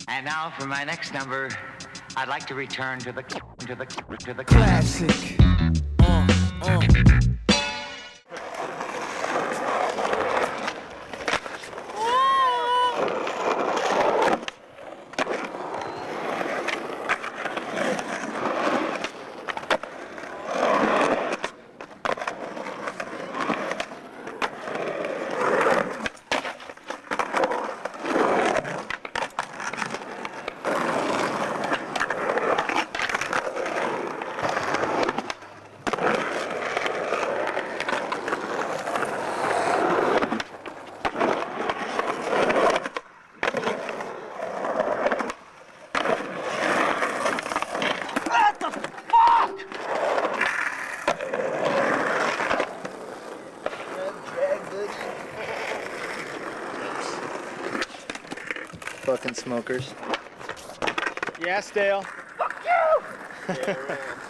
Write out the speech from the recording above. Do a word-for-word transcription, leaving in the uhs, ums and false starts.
And now for my next number, I'd like to return to the to the to the classic. Uh, uh. Fucking smokers. Yes, Dale. Fuck you! Yeah, right.